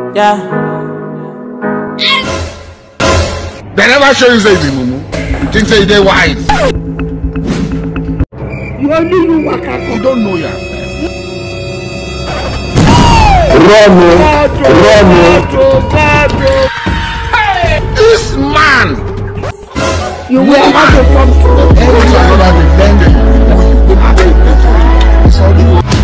Yeah. They never show you say the mumu. Think say they wise. You only you waka. You don't know ya. Run. Hey, this man. You will have to come to another defending.